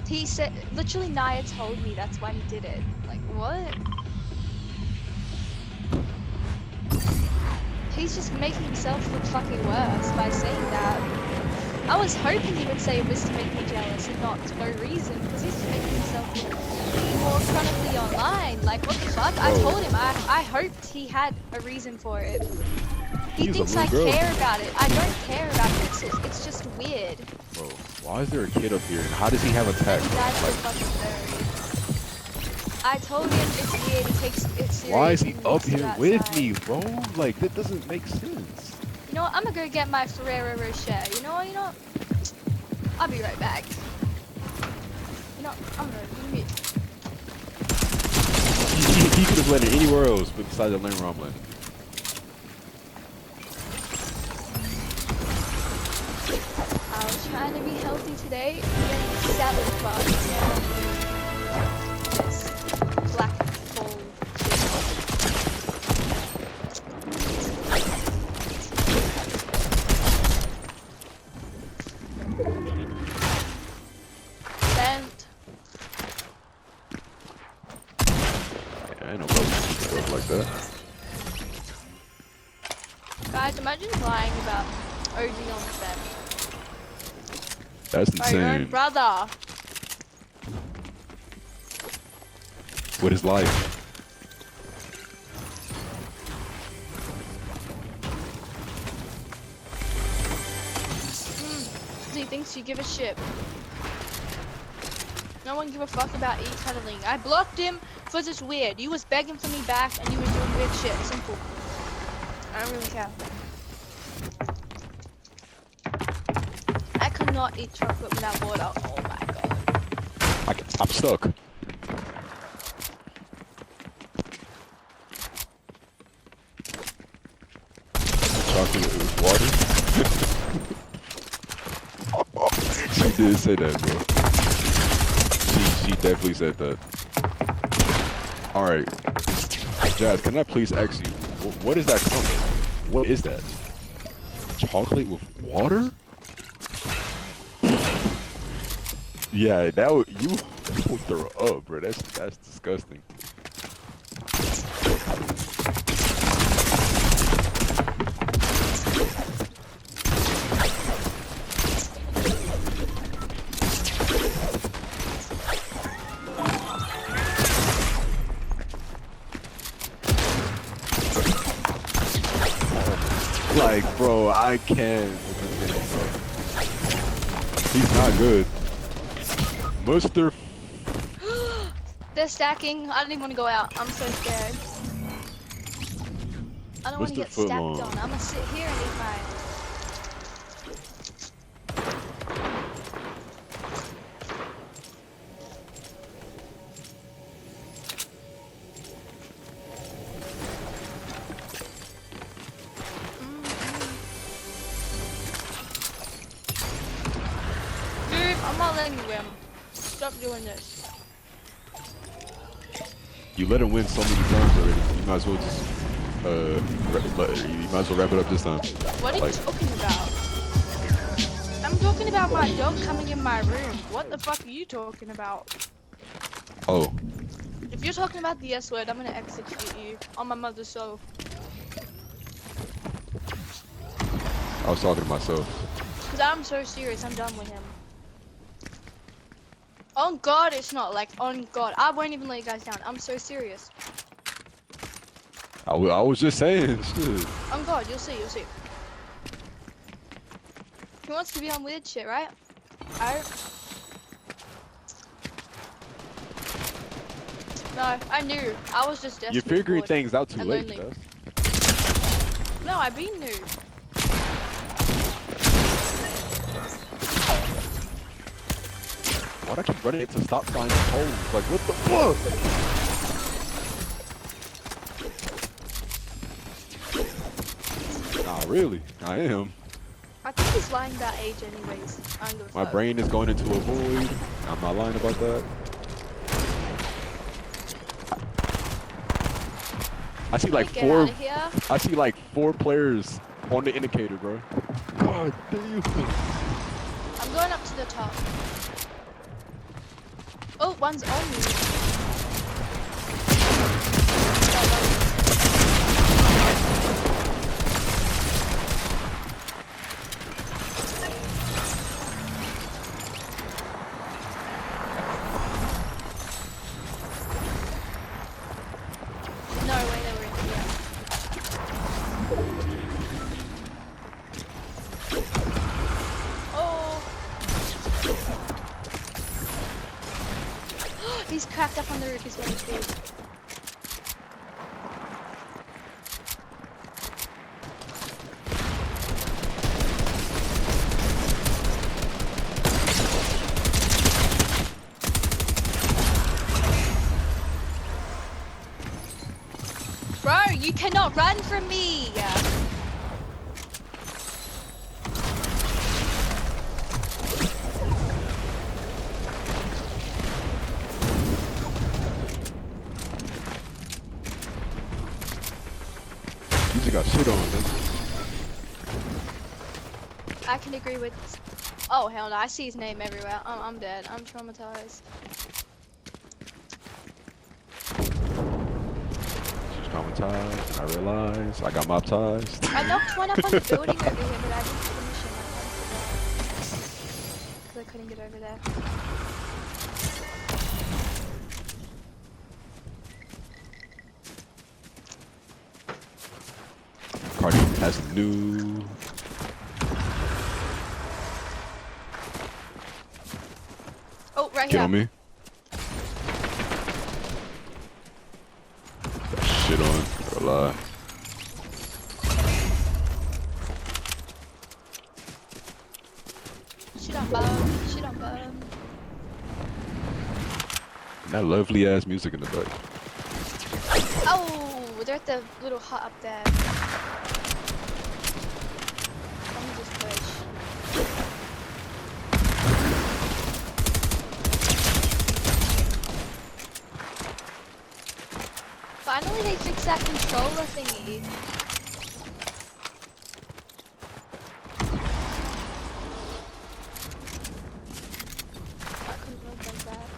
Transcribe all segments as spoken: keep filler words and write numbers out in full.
He said, literally Naya told me that's why he did it. Like, what? He's just making himself look fucking worse by saying that. I was hoping he would say it was to make me jealous and not for no reason, because he's just making himself look more chronically online. Like, what the fuck? I told him I, I hoped he had a reason for it. He He's thinks a I little girl. care about it. I don't care about pixels. It's just weird. Bro, why is there a kid up here? And how does he have a tag? That's Like, the fucking theory. I told him it's weird. He takes it serious. why is he and up needs to here go with outside. me, bro? Like, that doesn't make sense. You know what? I'm gonna go get my Ferrero Rocher. You know what? You know what? I'll be right back. You know, I'm gonna leave it. He, he could have landed anywhere else but besides the lane where I'm landing. I was trying to be healthy today. And salad bugs. Yes. Black full. Bent. Yeah, I ain't no problem stuff like that. Guys, imagine lying about O G on the bed. That's By your own insane. brother. What is life? He thinks you give a shit. No one give a fuck about e-tunneling. I blocked him because it's weird. You was begging for me back and you was doing weird shit. Simple. I don't really care. I could not eat chocolate without water. Oh my god. I, I'm stuck. Chocolate with water? She did say that, bro. She, she definitely said that. Alright. Jazz, can I please ask you, wh what is that coming? What is that? Chocolate with water? Yeah, that would, you will throw up, bro. That's, that's disgusting. Like, bro, I can't. He's not good. Mister They're stacking. I don't even want to go out. I'm so scared. I don't want to Mister get stacked Footlong. on. I'm gonna sit here and eat mine. Dude, I'm not letting you win. Stop doing this. You let him win so many times already. You might as well just, uh, wrap- let- you might as well wrap it up this time. What are Like, you talking about? I'm talking about my dog coming in my room. What the fuck are you talking about? oh, If you're talking about the S word, I'm gonna execute you on my mother's soul. I was talking to myself. Cause I'm so serious, I'm done with him. On God, it's not like on God. I won't even let you guys down. I'm so serious. I, w I was just saying, shit. On God, you'll see, you'll see. He wants to be on weird shit, right? I. No, I knew. I was just desperate. You're figuring bored, things out too and late, lonely. Dust. No, I been knew. Why'd I keep running into stop signs and poles? Like, what the fuck? Nah, really, I am. I think he's lying about age anyways. I don't give a My fuck. brain is going into a void. I'm not lying about that. I see like Get four. out of here. I see like four players on the indicator, bro. God damn. I'm going up to the top. put ones on me. No way they were in here. Oh! He's cracked up on the roof, he's one speed. Bro, you cannot run from me! You just got shit on, man. I can agree with. Oh hell no! I see his name everywhere. I'm, I'm dead. I'm traumatized. Just traumatized, and I realized I got mobtized. I knocked one up on the building over here, but I didn't finish him. Because I couldn't get over there. Cardi has new. Oh, right Get here. on me. Got shit on. Gotta lie. Shit on bum. Shit on bum. And that lovely ass music in the back. Oh, they're at the little hut up there. Let me just push. Finally, they fixed that controller thingy. I couldn't work like that.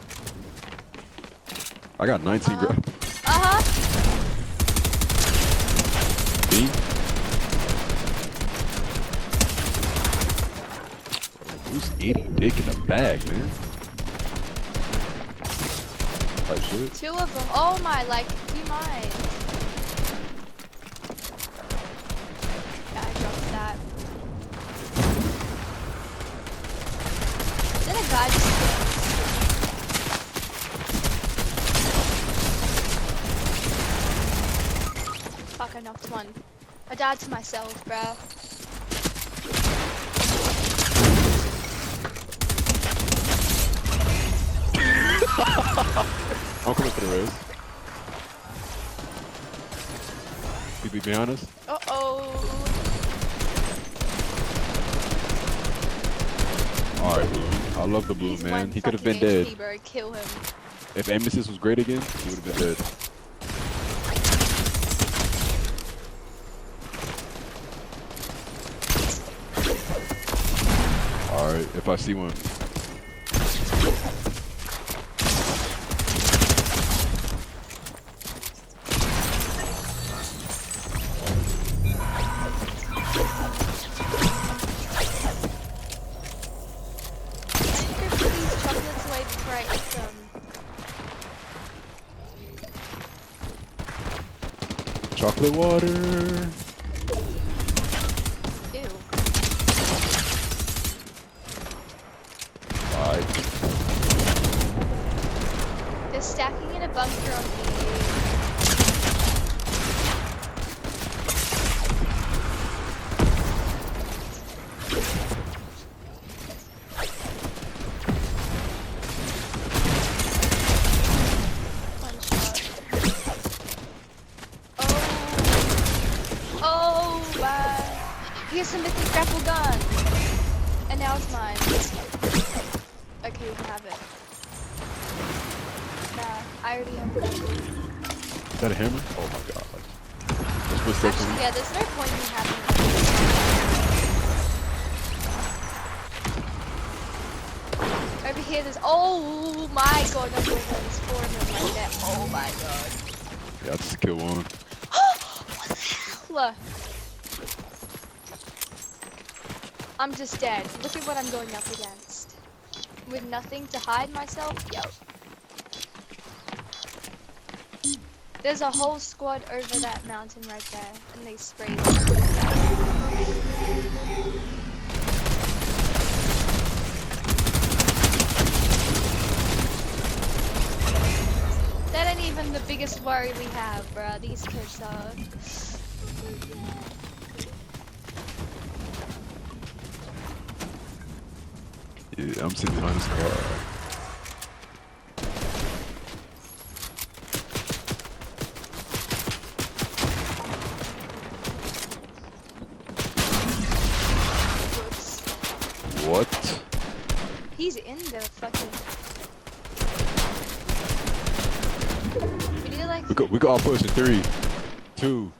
I got nineteen Uh-huh. gra- Uh-huh. B. Who's eating dick in the bag, man? Type shit. Two of them. Oh my, like, do you mind? Yeah, I dropped that. Is that a guy just Fuck, I knocked one. I died to myself, bruh. I'm coming for the res. Be, be, be honest. Uh-oh. Alright, blue. I love the blue, He's man. one He could have been fucking H P, dead. bro. Kill him. If Amesis was great again, he would have been dead. Alright, if I see one. I need to put these chocolates away before I eat them. Chocolate water. Ew. Alright. They're stacking in a bunker on me. One shot. Oh. Oh, wow. Here's a mythic grapple gun. And now it's mine. Okay, you can have it. Nah, I already have it. Is that a hammer? Oh my god. Let's put steps Actually, in. yeah, there's no point in having it. Over over here. There's. Oh my god, no, no, no, there's four of them right there. Oh my god. Yeah, I just killed one. What the hell? I'm just dead. Look at what I'm going up against. With nothing to hide myself. Yo. There's a whole squad over that mountain right there, and they sprayed. That ain't even the biggest worry we have, bruh. These kids are. Yeah, I'm sitting behind this car. What? He's in the fucking. We need to like. We go, we got push in three, two.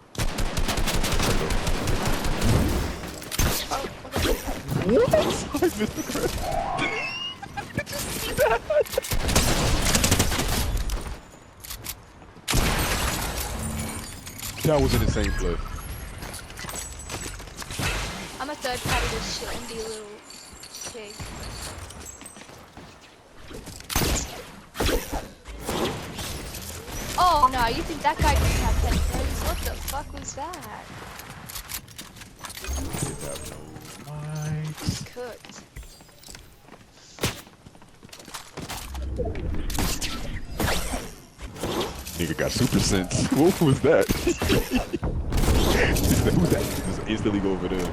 Oh, okay. What? I missed the crap. Did you see that? That was an insane play. I'm a third party this shit and be a little pig. Oh no, you think that guy didn't have ten frames? What the fuck was that? He's cooked. Nigga got super sense. What was that? Who that? Just instantly go over there.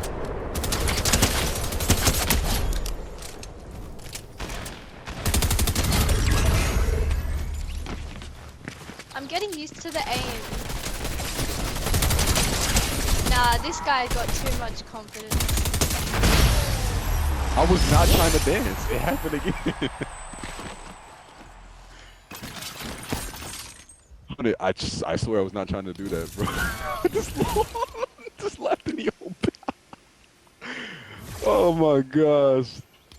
I'm getting used to the aim. Nah, this guy got too much confidence. I was not trying to dance. It happened again. I just, I swear I was not trying to do that, bro. I just, just laughed in the open. Oh my gosh.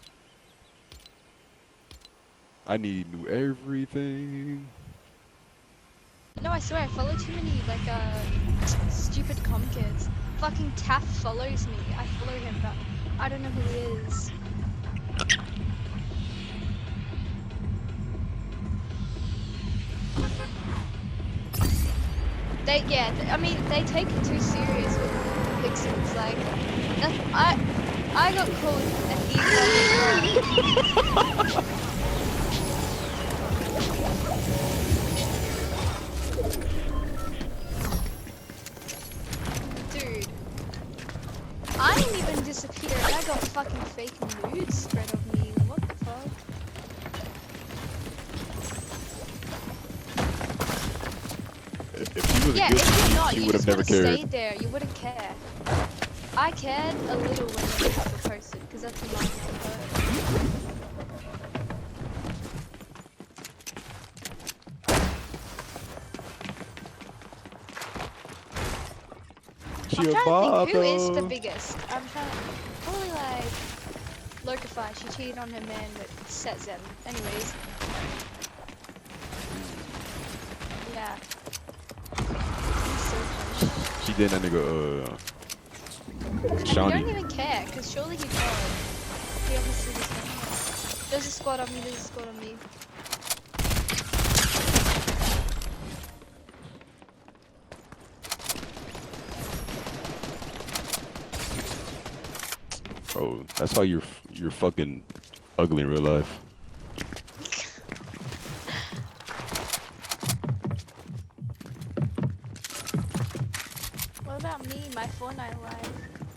I need new everything. No, I swear, I follow too many, like, uh, stupid com kids. Fucking Taff follows me. I follow him, but I don't know who he is. They, yeah, th I mean, they take it too serious with pixels. Like, that, I, I got called an e Dude, I ain't even disappeared. I got fucking fake nudes spread of me. What the fuck? If, if he was Yeah, a good if you're not, he you would have just never would have cared. stayed there. You wouldn't care. I cared a little when the nudes were posted, because that's a minor hurt. I'm trying to think who is the biggest. I'm trying to, probably like Locify. She cheated on her man with Set Zen. Anyways. Yeah. He's so punched. She did that nigga, uh, And you Shawnee. don't even care, because surely he knows. He obviously does not know. There's a squad on me, there's a squad on me. Oh, that's how you're you're fucking ugly in real life. What about me, my Fortnite life?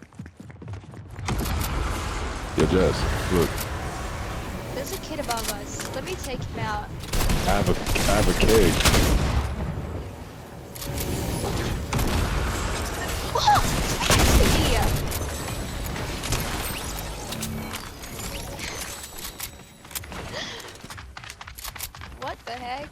Yo, Jazz, look, There's a kid above us. Let me take him out. I have a I have a keg. Oh! Here! What the heck?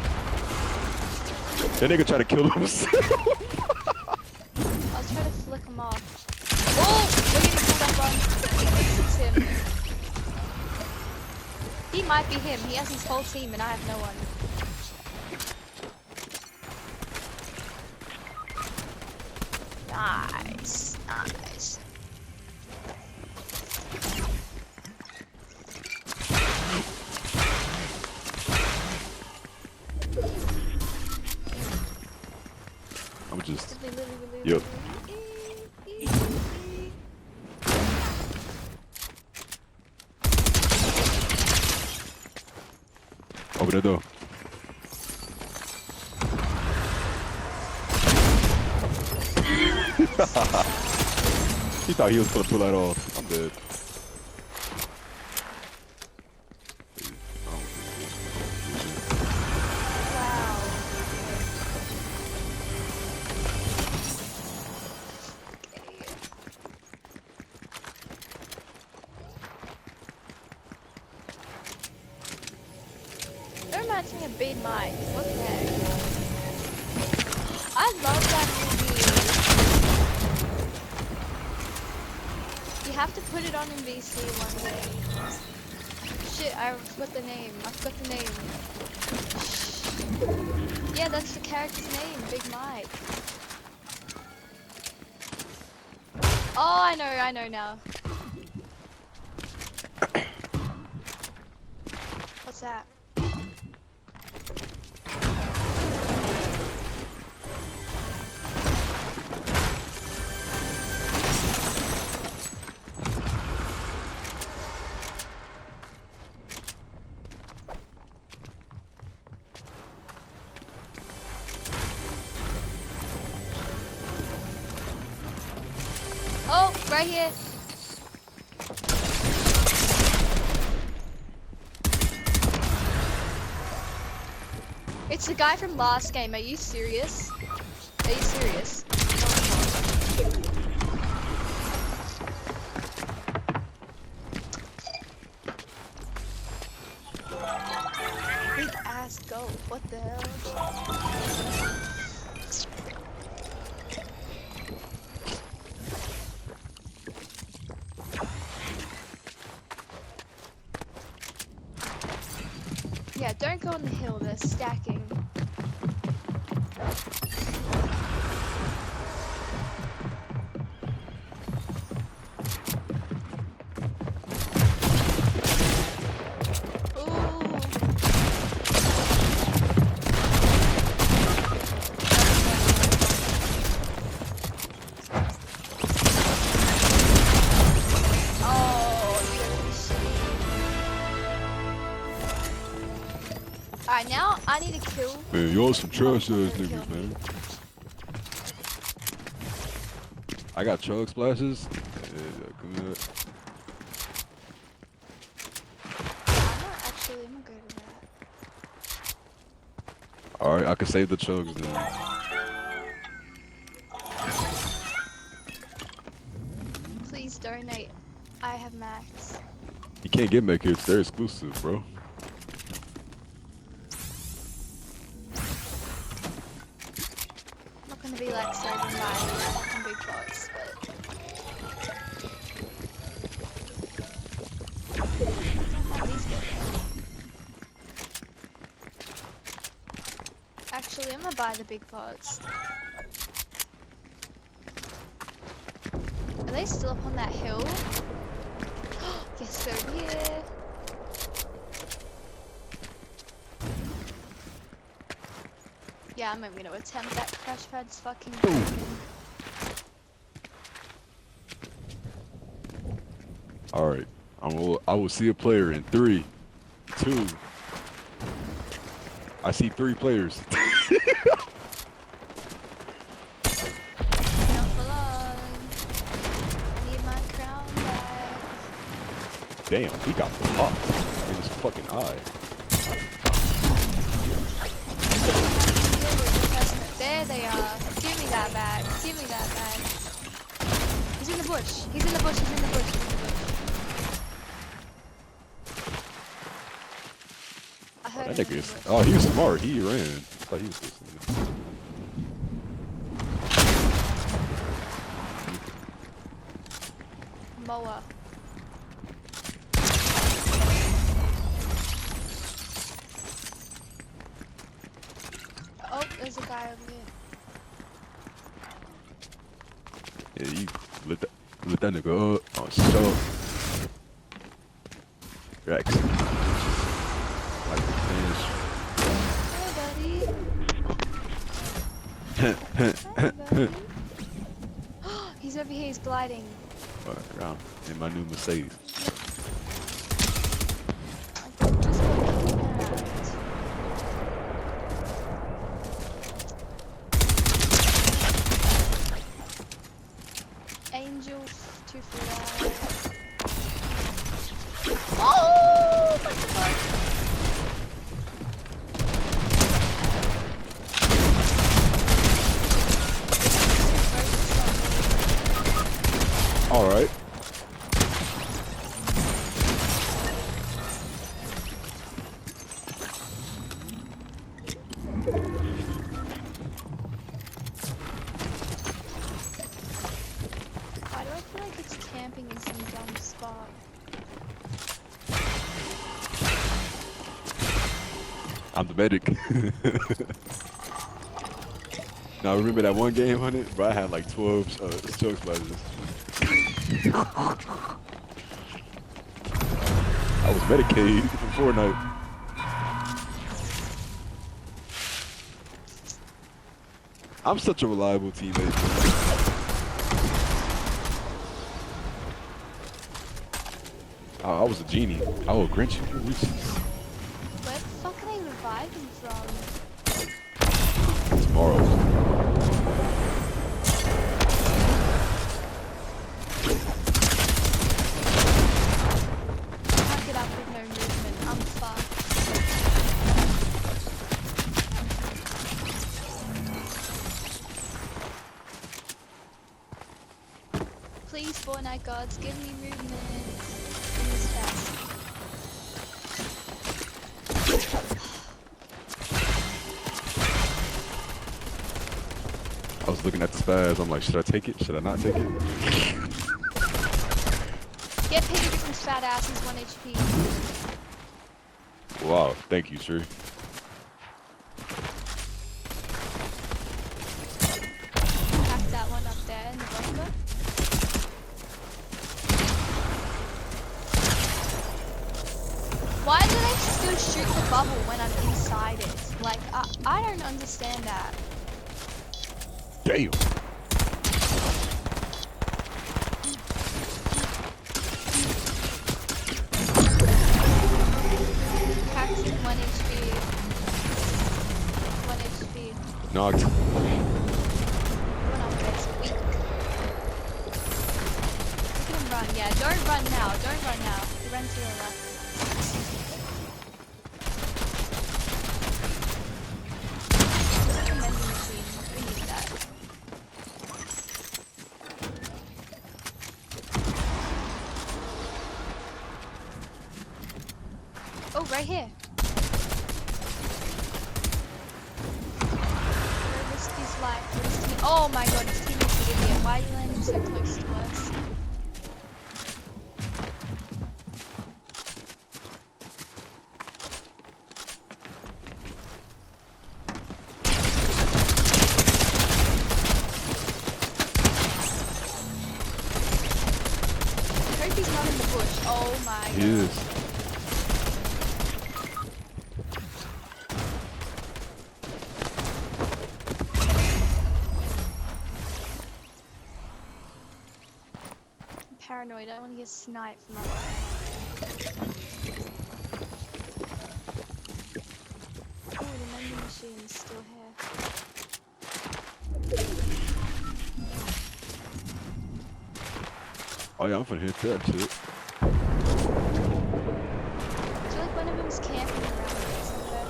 That nigga tried to kill himself. I'll try to flick him might be him. He has his whole team and I have no one. Nice, nice. I'm just. Yep. Yep. Open the door. He thought he was gonna pull that off. I'm dead. That reminds me of Big Mike. What the heck? I love that movie. You have to put it on N B C one day. Shit, I forgot the name. I forgot the name. Yeah, that's the character's name, Big Mike. Oh, I know, I know now. What's that? Oh, right here. It's the guy from last game. Are you serious? Are you serious? Big ass goat. What the hell? Yeah, don't go on the hill, they're stacking. Alright, now I need to kill. Man, y'all some trash ass niggas, man. I got chug splashes. Yeah, come here. I'm not actually, I'm good at that. Alright, I can save the chugs then. Please donate. I have max. You can't get med kits, they're exclusive, bro. I'm not gonna be like serving by fucking big bots, but. Actually, I'm gonna buy the big pots. Are they still up on that hill? Yes, they're here. Yeah, I'm not gonna attempt that crash pad's fucking broken. Alright, I will I will see a player in three, two. I see three players. Damn, he got popped in his fucking eye. There they are. Give me that bag. Give me that bag. He's in the bush. He's in the bush. He's in the bush. He's in the bush. I heard That him nigga in is. the bush. Oh, he was smart. He ran. I thought he was listening. Moa. Oh, there's a guy over here. Yeah, you lit that, lit that nigga up. Oh, so. Rex. Like the Hey, buddy. Hi, buddy. He's over here, he's gliding. Alright, around in my new Mercedes. I just got kidnapped. Angel to fly. Oh my god! All right. Why do I feel like it's camping in some dumb spot? I'm the medic. Now remember that one game on it, bro? I had like twelve uh, choke spiders. I was Medicaid in Fortnite. I'm such a reliable teammate, man. Oh, I was a genie. I will Grinch you. Where the fuck are they reviving from? Tomorrow. Pack it up with no movement. I'm fucked. Please, Fortnite gods, give me movement in this fast. I was looking at the spaz. I'm like, should I take it? Should I not take it? Get Peter Griffins fat ass, he's one H P. Wow, thank you, sir. Pack that one up there in the bunker. Why do they still shoot the bubble when I'm inside it? Like, I, I don't understand that. Damn. Paxton, one H P. one H P. Knocked. One up there, it's weak. Look at him run, yeah, don't run now, don't run now. He ran to your left. Look at the vending machine, we need that. Oh, right here. Gonna risk his life. for his team- Oh my god, his team is an idiot. Why are you landing so close to us? I hope he's not in the bush. Oh my He god. is. I'm paranoid. I want to get sniped from up there. Oh, the vending machine is still here. Oh yeah, I'm finna hit that shit. I feel like one of them's camping around here somewhere.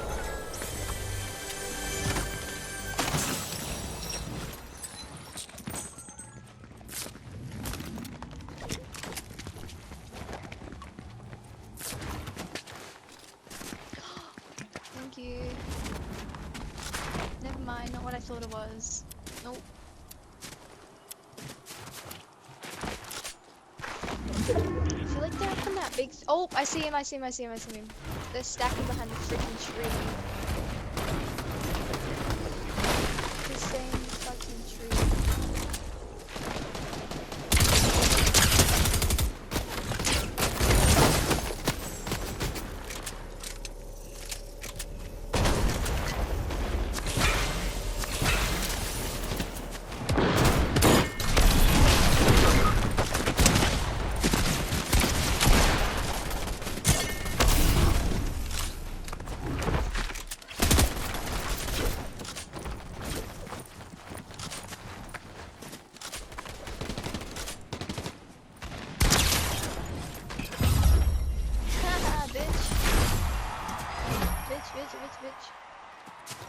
Thank you. Never mind, not what I thought it was. Nope. I feel like they're up in that big. Oh, I see him! I see him! I see him! I see him! They're stacking behind the freaking tree. bitch, bitch, bitch.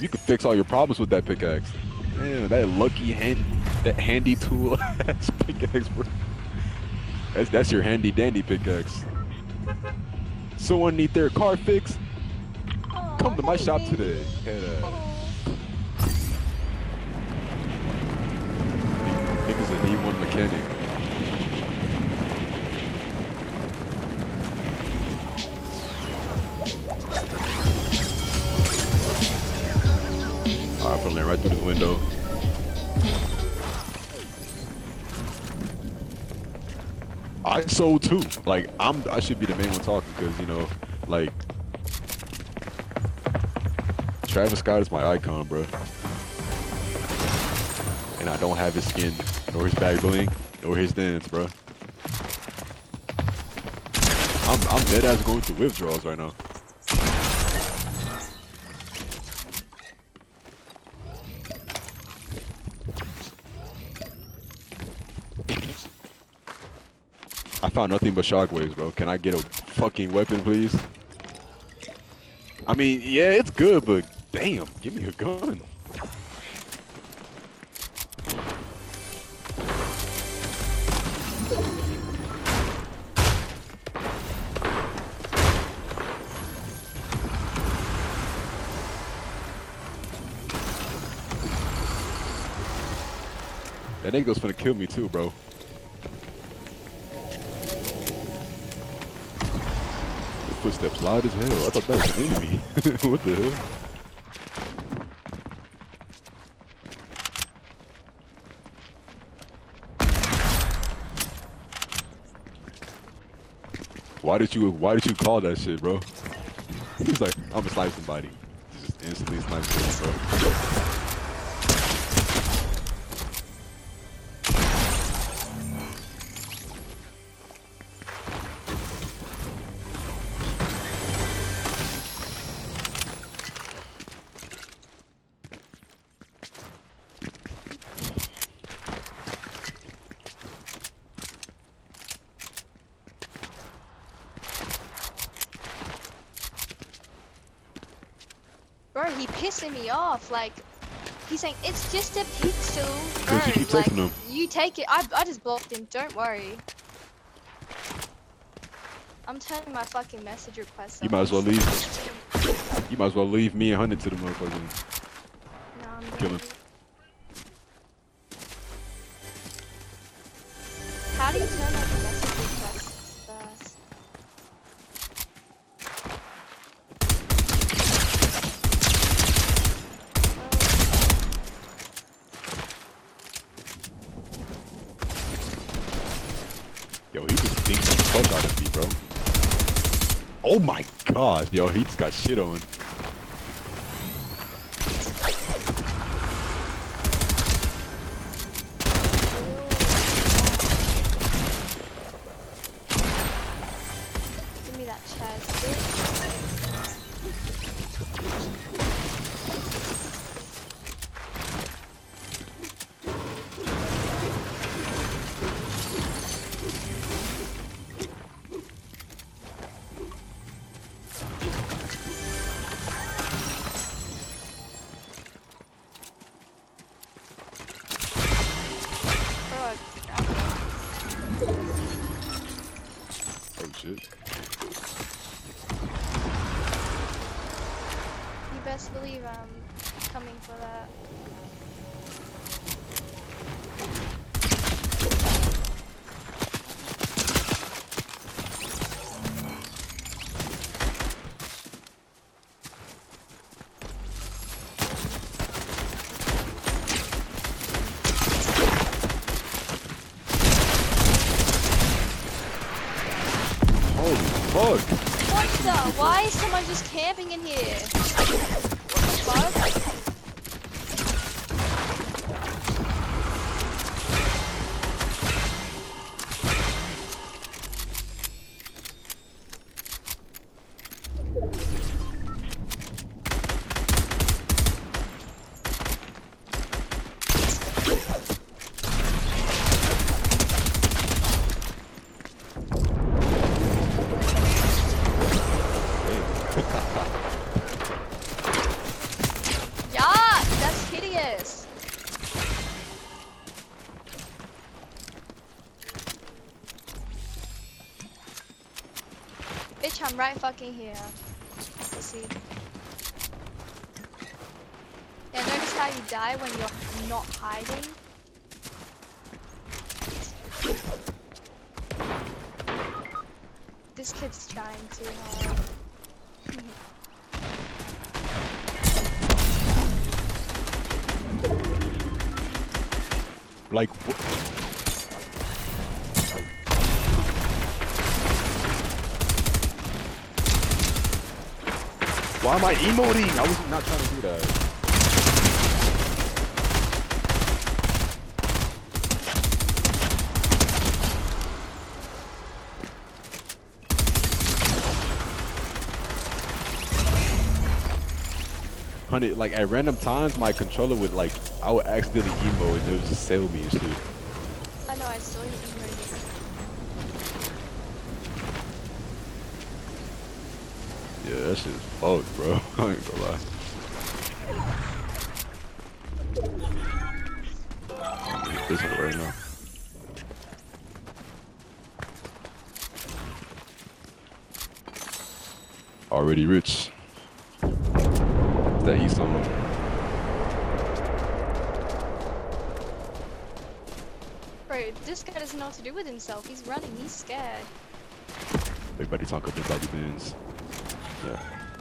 you could fix all your problems with that pickaxe. Man, that lucky hand, that handy tool ass pickaxe, bro. That's that's your handy dandy pickaxe. Someone need their car fixed? Aw, Come to my hey, shop baby. today. Head uh, Aw. niggas a D one mechanic. Alright, I'm pulling right through the window. I sold too. Like I'm, I should be the main one talking because you know, like Travis Scott is my icon, bro. And I don't have his skin, nor his back bling, nor his dance, bro. I'm, I'm dead ass going through withdrawals right now. I found nothing but shockwaves, bro. Can I get a fucking weapon, please? I mean, yeah, it's good, but damn, give me a gun. That nigga's finna kill me too, bro. The footsteps loud as hell. I thought that was an enemy. What the hell? Why did you why did you call that shit, bro? He's like, I'm gonna snipe somebody. Just instantly snipe someone, bro. Bro, he pissing me off. Like, he's saying it's just a pixel. Bro, Because you keep like, texting him. you take it. I, I just blocked him. Don't worry. I'm turning my fucking message requests You off. might as well leave. You might as well leave me a hundred to the motherfucker. No, I'm Kill him. ready. How do you turn off the message requests first? Yo, he just thinks the fuck out of me, bro. Oh my god, yo, he just got shit on. Give me that chest, bitch. Bro, Oh shit. you best believe I'm coming for that. Holy fuck. What the? Why is someone just camping in here? What the fuck? I'm right fucking here. Let's see. Yeah, notice how you die when you're not hiding? This kid's trying too hard. Like, wh- why am I emoting? I was not trying to do that. Honey, like at random times, my controller would like, I would accidentally emote and it would just sell me and shit. I know, I still hit you right Yeah, that shit's fucked, bro. I ain't gonna lie. I'm gonna hit this one right now. Already rich. That he's someone. Bro, this guy doesn't know what to do with himself. He's running, he's scared. Everybody talk about body bins. Yeah.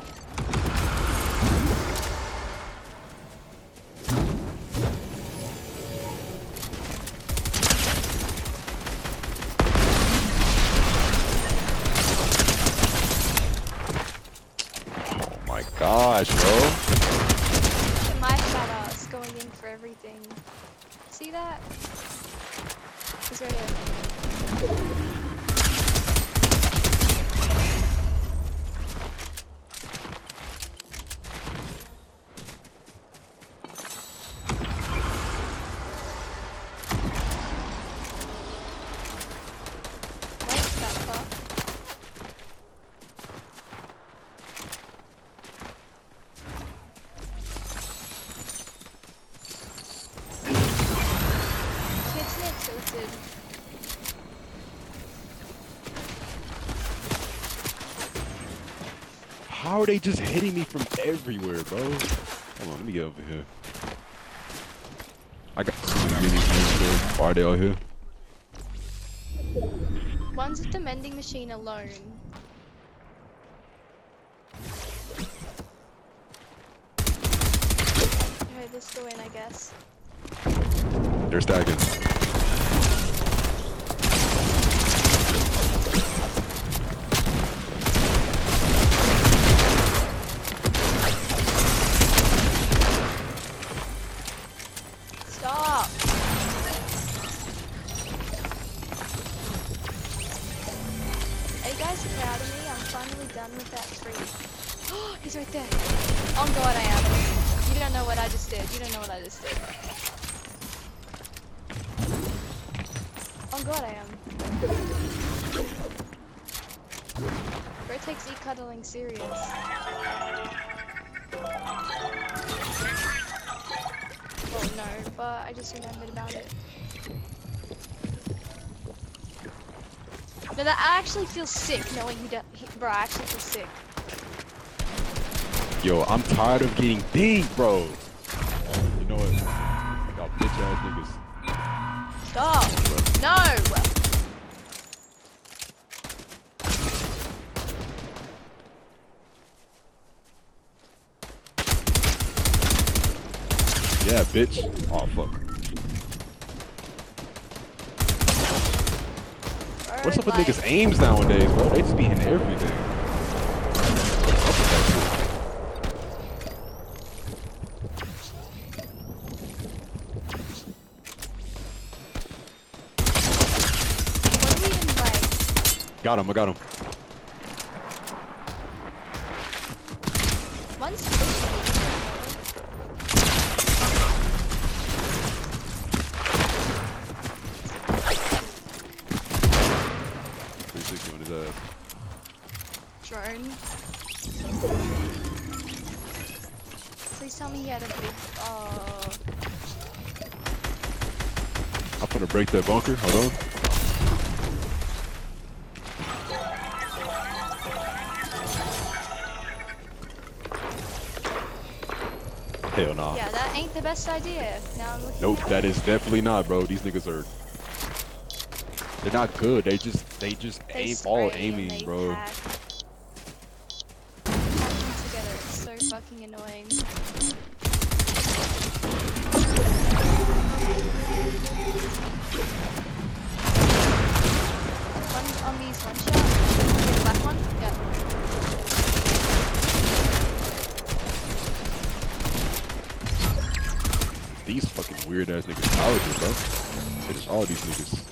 Oh my gosh, bro. My fat ass going in for everything. See that? He's right here. Where's that fuck? Kids get tilted. How are they just hitting me from everywhere, bro? Hold on, let me get over here. I got so many things. Why are they all here? One's at the mending machine alone. Okay, let's go in, I guess. They're stacking. Stop! Are you guys proud of me? I'm finally done with that tree. Oh, he's right there. Oh god, I am. You don't know what I just did. You don't know what I just did. Oh god, I am. Bro takes e-cuddling serious. Well, no, but I just remembered about it. No, that I actually feel sick knowing he does. Bro, I actually feel sick. Yo, I'm tired of getting dinged, bro. You know what? Y'all bitch ass niggas. Stop! No! Yeah, bitch. Oh, fuck. Or What's up with like, niggas' aims nowadays, bro? They just be hitting everything. What's up with that shit? What do we even like? Got him, I got him. One's pushing me. three sixty on his ass. Drone. Please tell me he had a big. Oh. I'm gonna break that bunker. Hold on. nah. Yeah, that ain't the best idea. Now I'm looking Nope, at that it. is definitely not, bro. These niggas are. They're not good. They just, they just They aim spray all and aiming, they bro. pack. Packing together, it's so fucking annoying. One on these one shot. Okay, the left one? Yeah. These fucking weird ass niggas colleges, bro. It is all these niggas.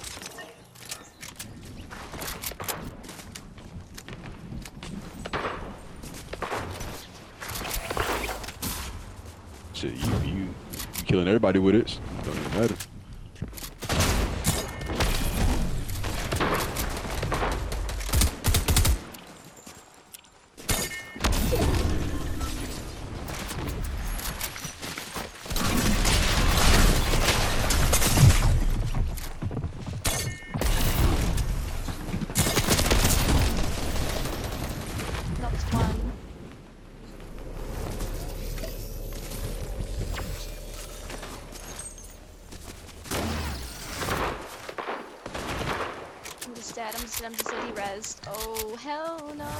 Shit, you, you, you killing everybody with it. Don't even matter. Knocked one. I'm just dead, I'm just dead, I'm just dead, he rezzed. Oh, hell no.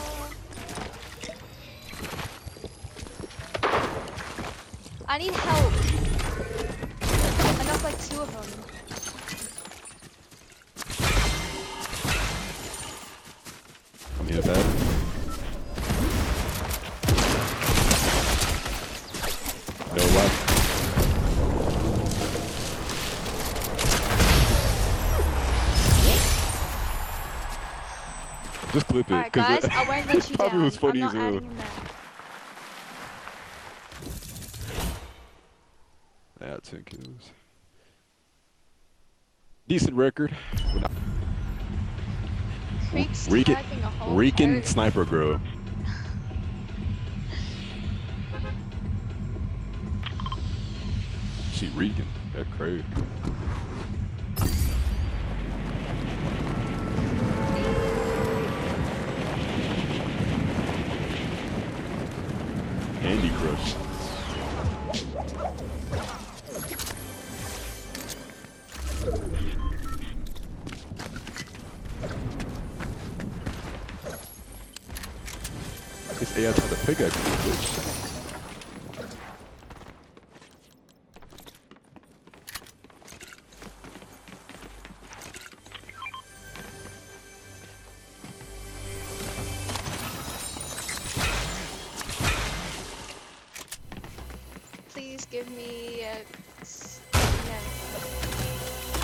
I need help. I knocked like two of them. I'm here bad. No left. Just clip it. Alright 'cause guys, it I won't let you probably down. was funny I'm as not hell. adding him there. Yeah, ten kills. Decent record. Creeps Rican, typing a whole Rican paragraph. sniper girl. She Rican. That crazy. Andy Crush. This A I tried to pickaxe this bitch. Please give me a... s- no.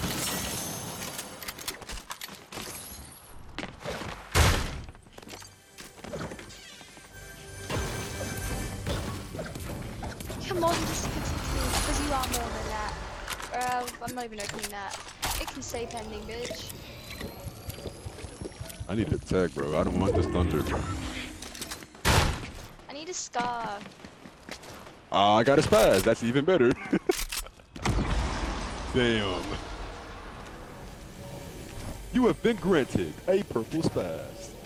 Come on, just continue, because you are more than that. Uh, I'm not even opening that. It can say pending, bitch. I need a tag, bro. I don't want this thunder. I need a scar. Ah, I got a spaz. That's even better. Damn. You have been granted a purple spaz.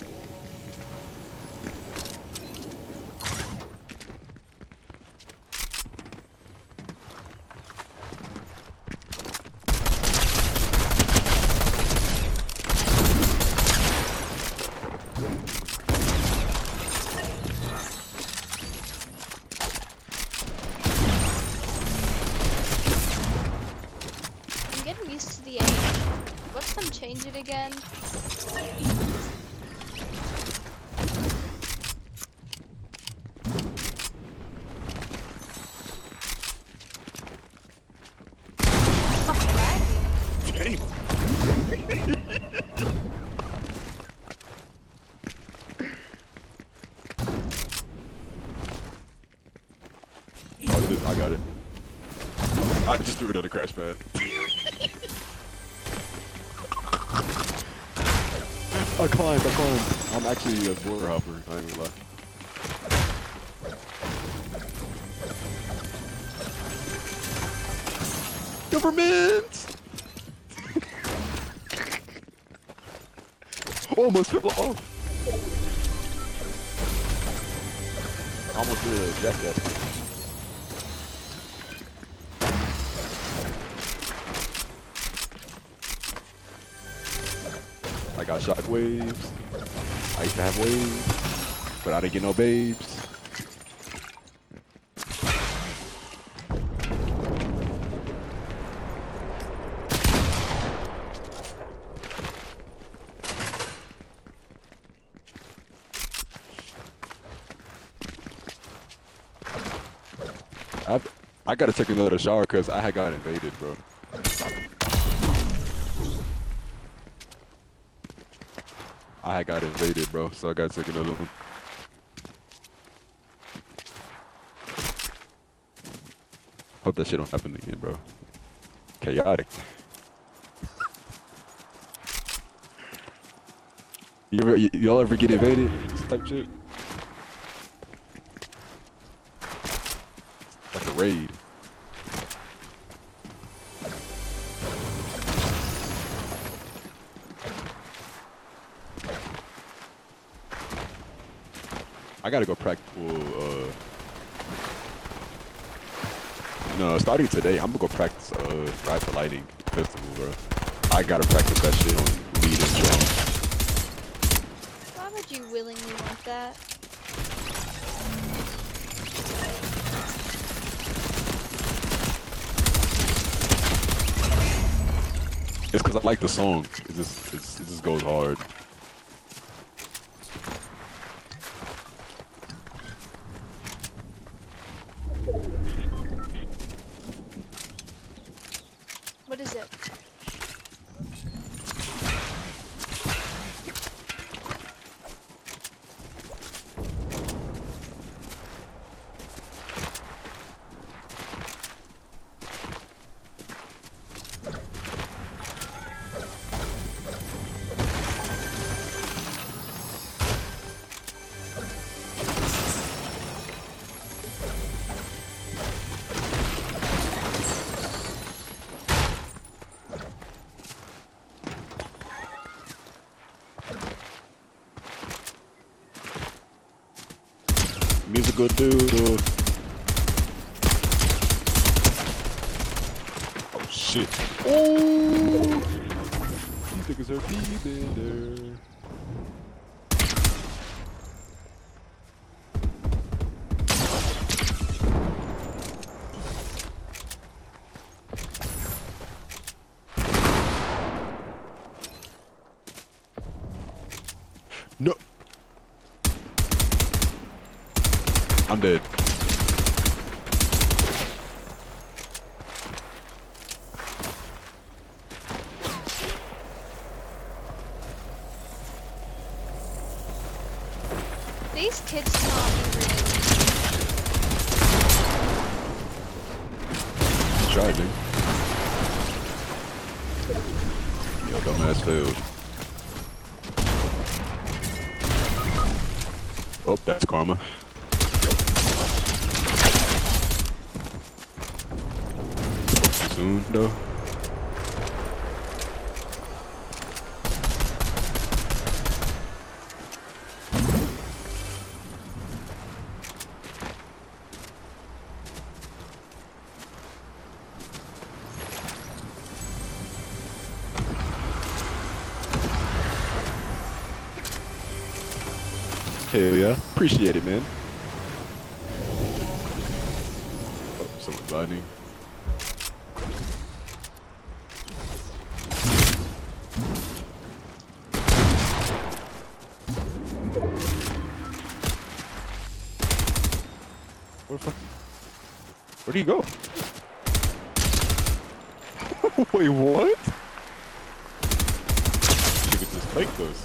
I'm getting used to the aim. Watch them change it again. Fucking lagging. Damn. Oh, this, I got it. I just threw another crash pad. I climbed, I climbed. I'm actually a border hopper, I ain't gonna lie. Government! Almost fell off. Almost did a jackass. got shock waves. I used to have waves, but I didn't get no babes. I I gotta take another shower because I had got invaded, bro. I had got invaded, bro, so I gotta take another one. Hope that shit don't happen again, bro. Chaotic. You ever, y- y'all ever get invaded? This type shit? Like a raid. I gotta go practice. Uh, no, starting today, I'm gonna go practice uh, Ride the Lightning Festival, bro. I gotta practice that shit on lead and drum. Why would you willingly want that? It's because I like the song. It just, it's, it just goes hard. What is it? Musical dude. Oh shit. Oh! You think it's her bender. No. I'm dead. These kids can't be real. Try, dude. Yo, dumbass failed. Oh, that's karma. Soon, though. Hell yeah. Appreciate it, man. Oh, someone's lightning. Where the fuck? Where'd he go? Wait, what? You could just take those.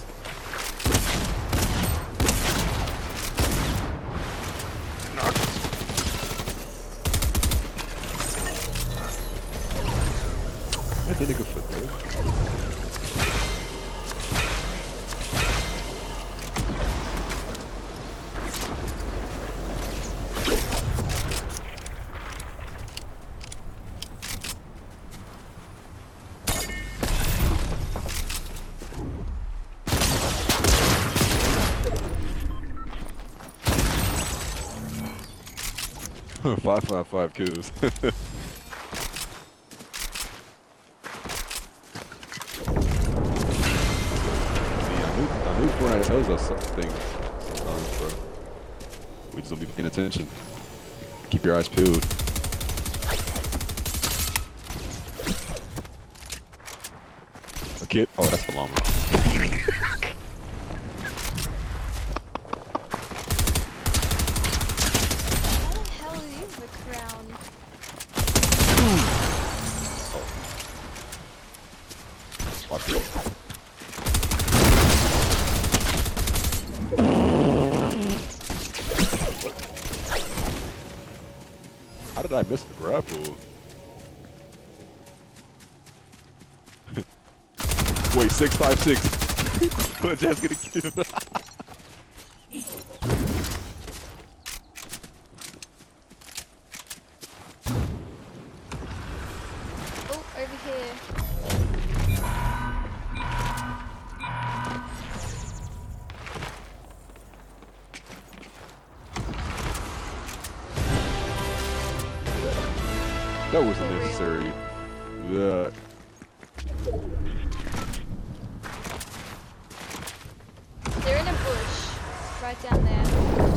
That nigga foot there. Five, five, five kills. tells us something sometimes, bro. We just don't be paying attention. Keep your eyes peeled. A kid? Oh, that's the llama. How the hell is the crown? Watch it. How did I miss the grapple? Wait, six five six. But Jeff's gonna kill. Oh, over here. That wasn't necessary. Yeah. They're in a bush, right down there.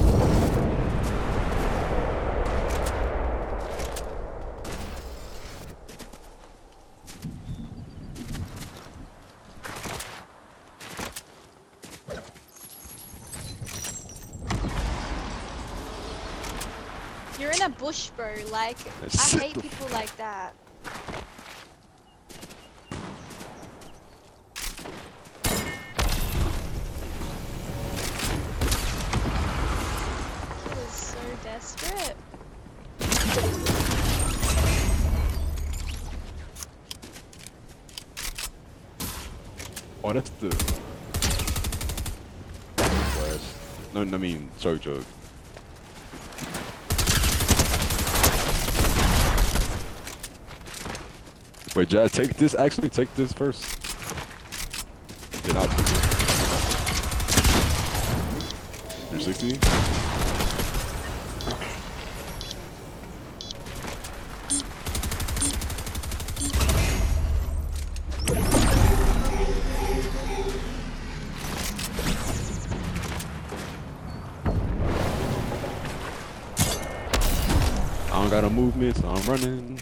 You're in a bush, bro. Like, That's I hate people like that. He was so desperate. Oh, that's the. West. No, I mean, choke choke. Wait, Jazz, take this. Actually, take this first. Then I'll take it. You're sixty? I don't got a movement, so I'm running.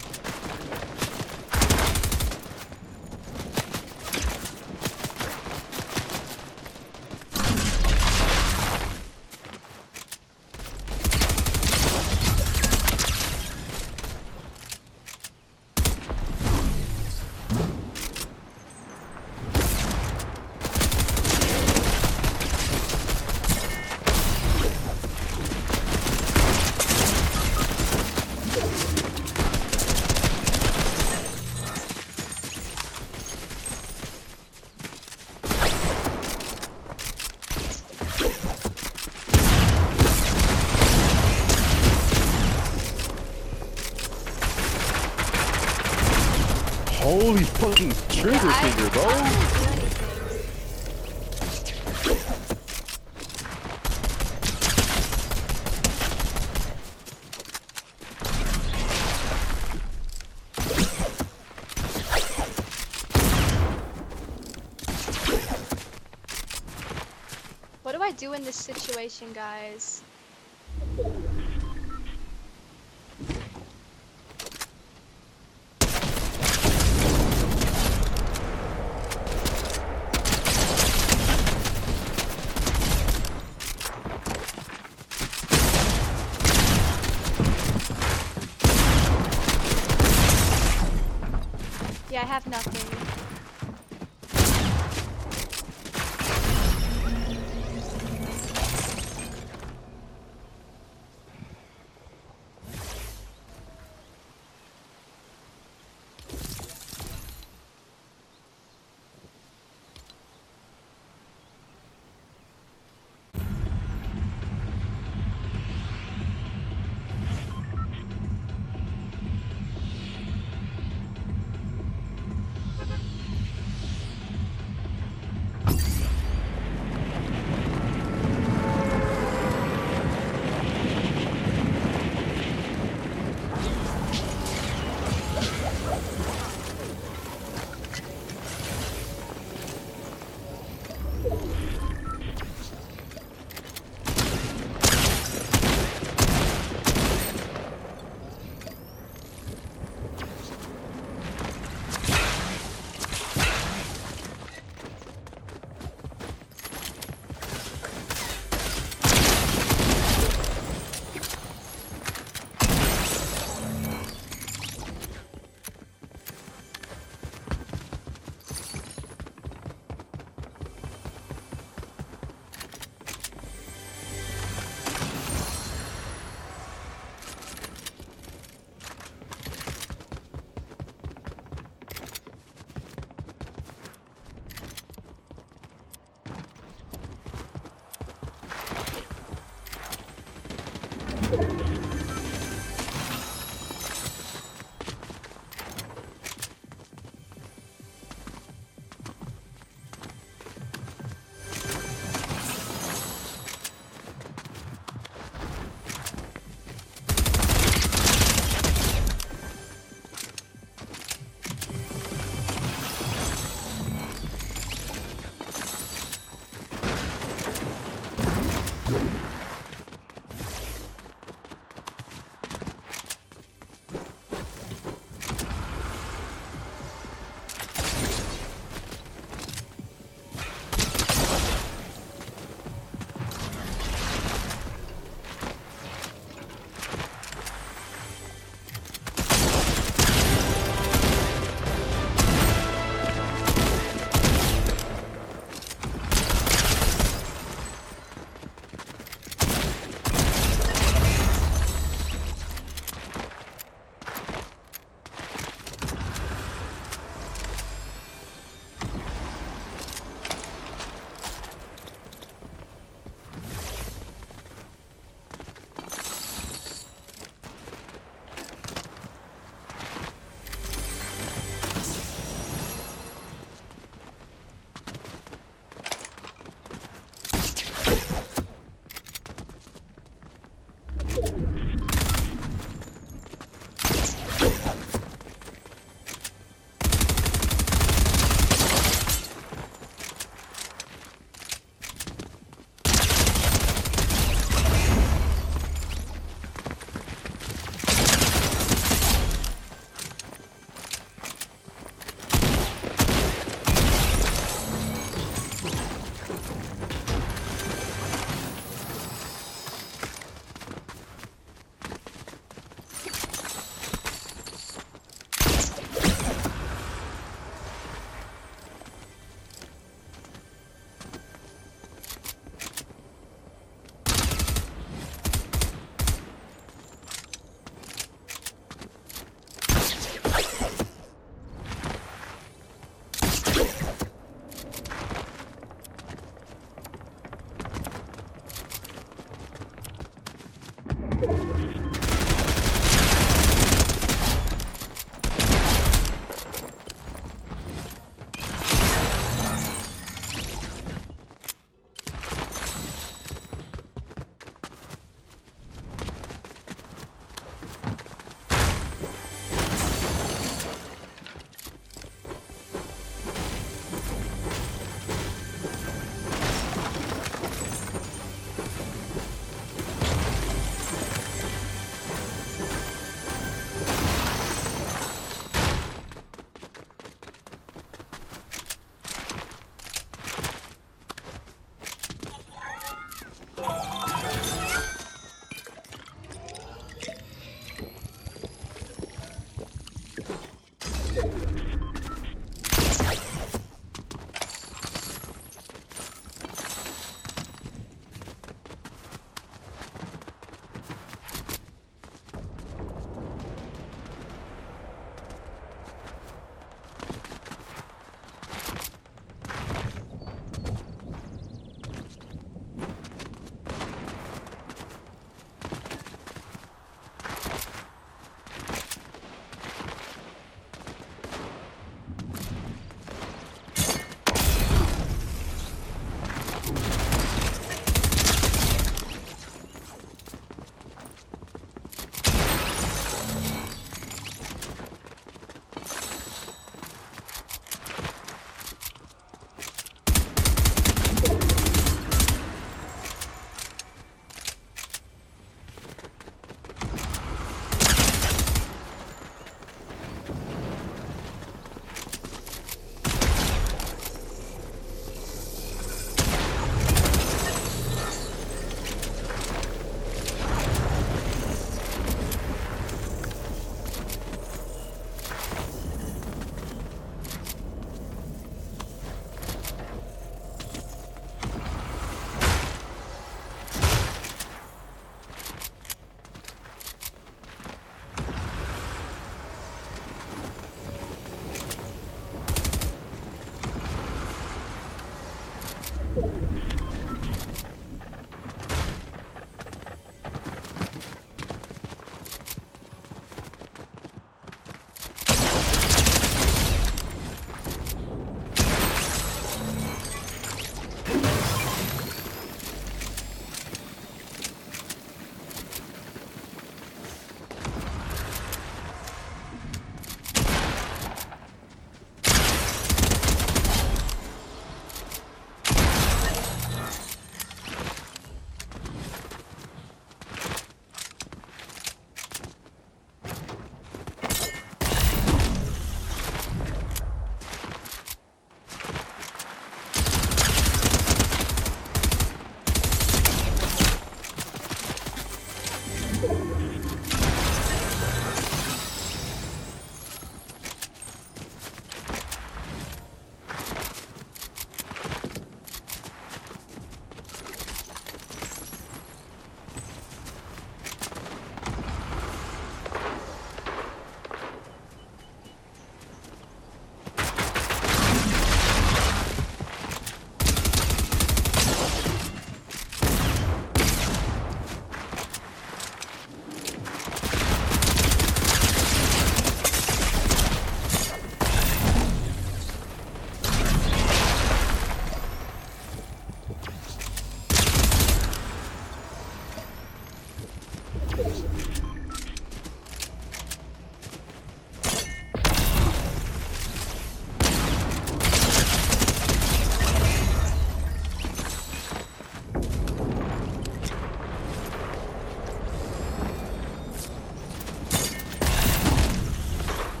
Holy fucking trigger Yeah, I- finger, bro! I don't do anything. What do I do in this situation, guys? Yeah, I have nothing.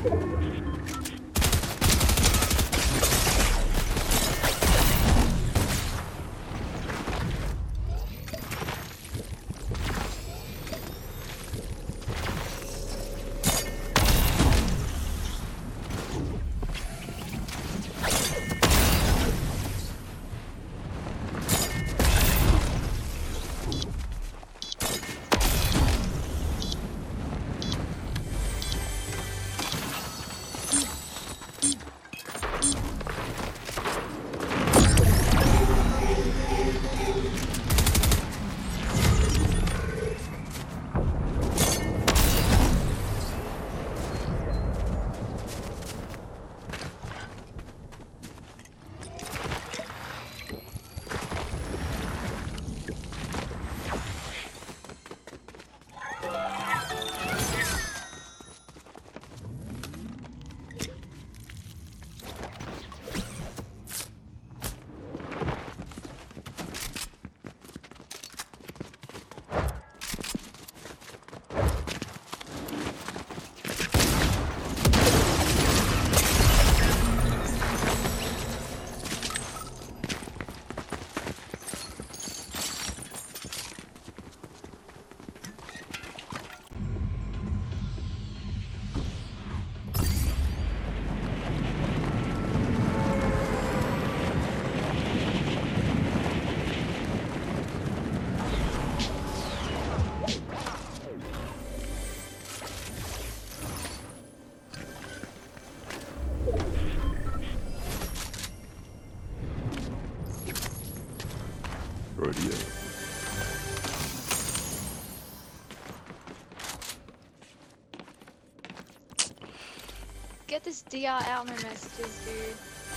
Radio. Get this D R out of my messages, dude.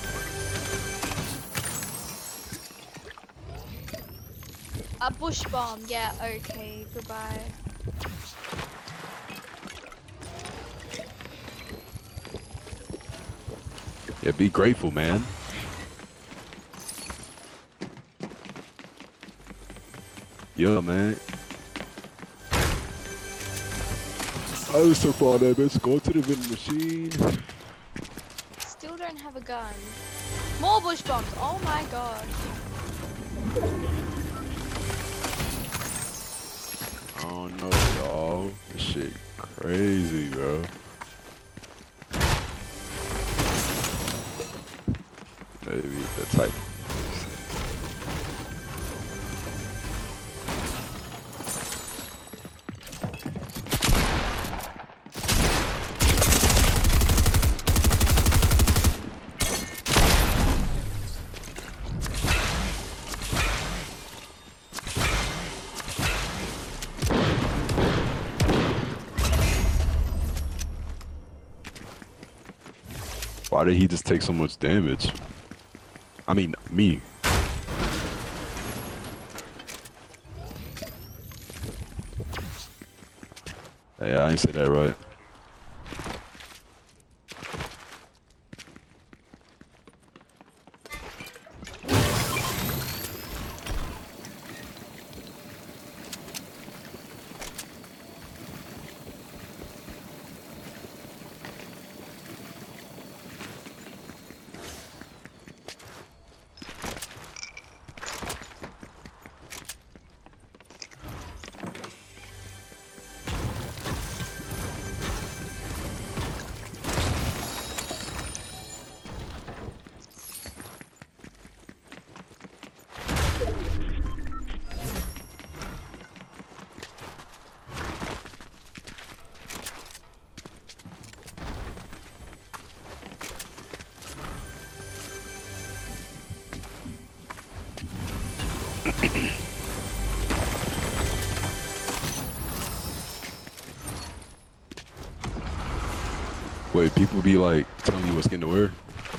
A bush bomb, yeah, okay, goodbye. Yeah, be grateful, man. Yeah, man. I was so far there, bitch. Go to the vending machine. Still don't have a gun. More bush bombs, oh my god. I don't know, y'all. This shit crazy, bro. Maybe the type. Why did he just take so much damage? I mean, me. Hey, I ain't say that right. Wait, people be like telling you what skin to wear?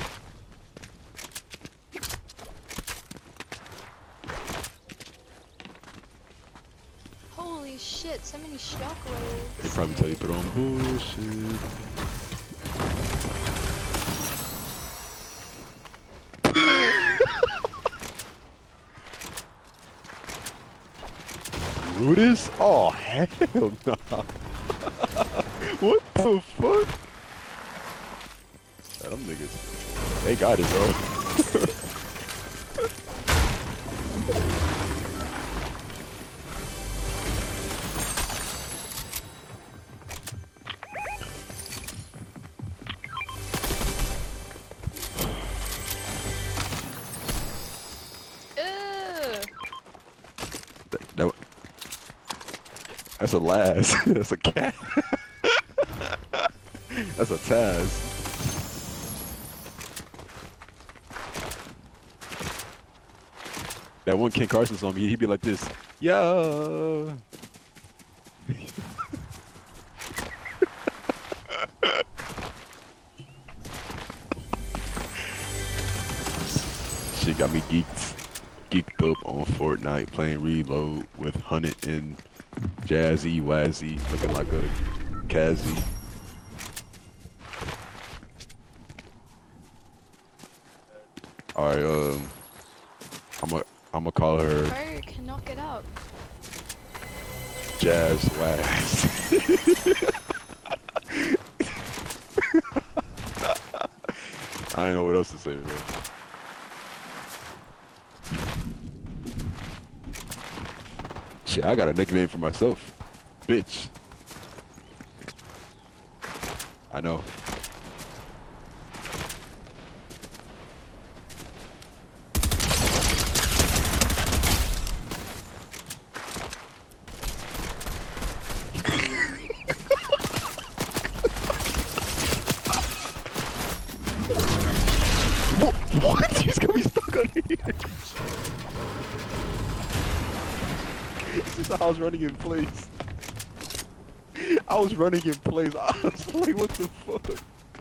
Holy shit, so many shockwaves. They probably tell you put on bullshit. Brutus? Oh, hell no. What the fuck? Them niggas, they got it, bro. Ugh. That, that, that's a Laz. That's a cat. That's a Taz. That one Ken Carson song, he'd be like this. Yo. Shit got me geeked. Geeked up on Fortnite, playing Reload with Hunted and Jazzy Wazzy, looking like a Kazzy. Alright, um, I'm gonna I'm gonna call her Bro, cannot get up. Jazz Waz. I don't know what else to say, bro. Shit, I got a nickname for myself. Bitch. I know. What? He's gonna be stuck on here. This is how I was running in place. I was running in place. I was like, what the fuck?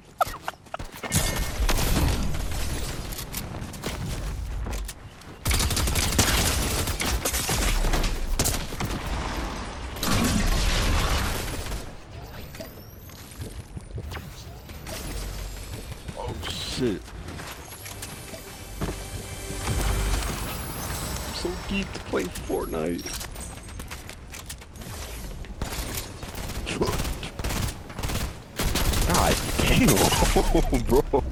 Oh shit. I'm so geeked to play Fortnite. God damn, bro.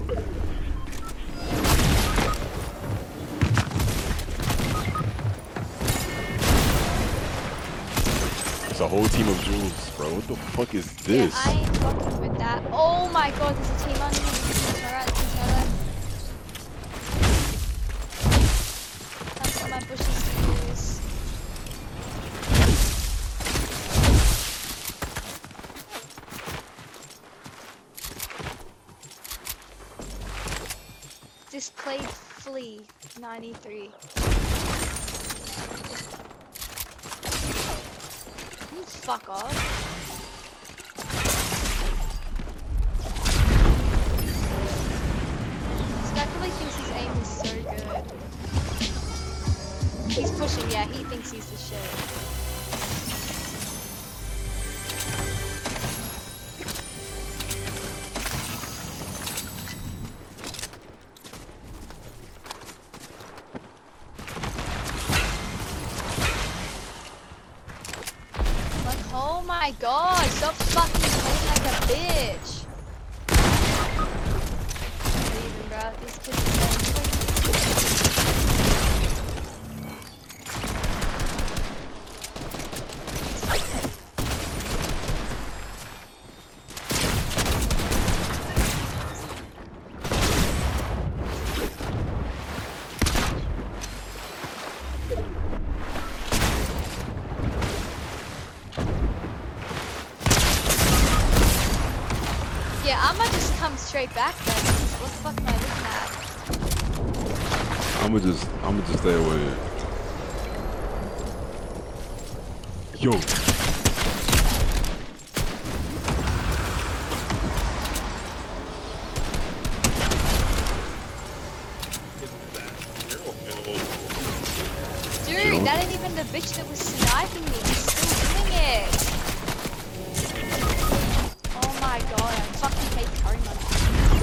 It's a whole team of Jules, bro. What the fuck is this? Yeah, I ain't fucking with that. Oh my god, there's a team under me. Alright, that's what my bushes to use. Displayed Flea ninety-three. You fuck off. This guy probably thinks his aim is so good. He's pushing, yeah, he thinks he's the shit. Oh my god, stop fucking playing like a bitch. Leaving, bro. This kid's yeah, I'ma just come straight back then. What the fuck am I looking at? I'ma just, I'ma just stay away. Yo. Dude, that ain't even the bitch that was sniping me. He's still doing it. Oh my god, I fucking hate curry monkeys. I'm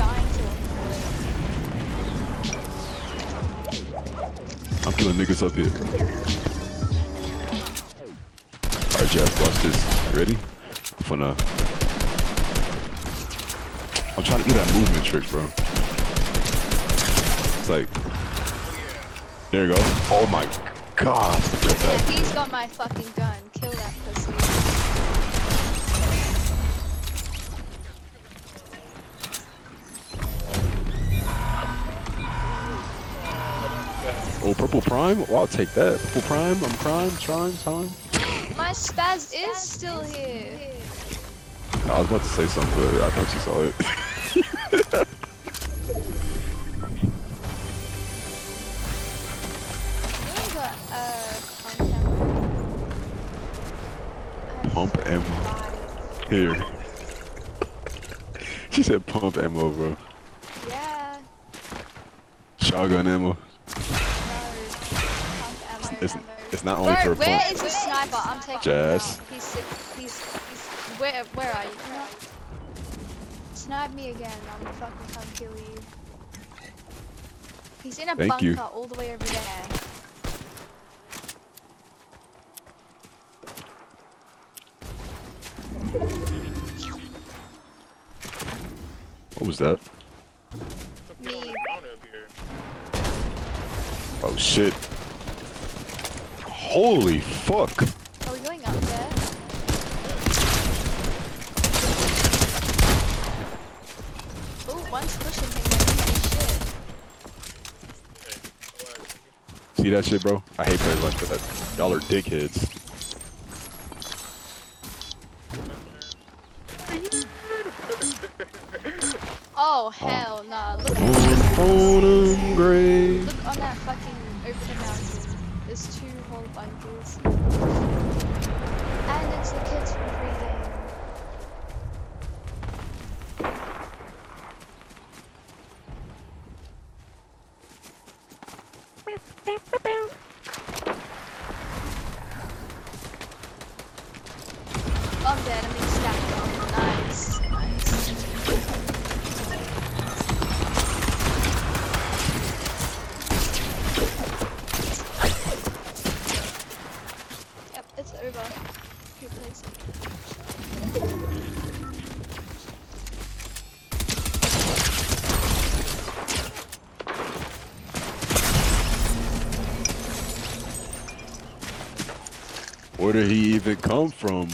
dying to I'm killing niggas up here. Alright, Jeff, watch this. You ready? I'm finna. I'm trying to do that movement trick, bro. It's like, there you go. Oh my god. Yeah, he's got my fucking gun. Kill that pussy. Oh, purple prime? Oh, I'll take that. Purple prime, I'm prime, trying, time. My spaz is still here. I was about to say something, but I thought you saw it. You ain't got, uh, Pump ammo. Here. She said pump ammo, bro. Yeah. Shotgun ammo. No. Pump ammo, It's, ammo. it's not only Bro, for a where pump. is the sniper? I'm taking Jazz. him out. He's sick. He's, he's, where, where are you? Snipe me again. I'm fucking come kill you. He's in a Thank bunker you. all the way over there. What was that? Me. Oh shit. Holy fuck. Are we going up there? Ooh, one's pushing him. Holy shit. See that shit, bro? I hate players like that. Y'all are dickheads. Oh hell nah! Look, On, on a grave. look on that fucking over the mountain. There's two whole bunkers, and it's the kids from pregame. I'm dead. I'm being stacked on. Nice, nice. Yep, it's over. Good place. Where did he even come from?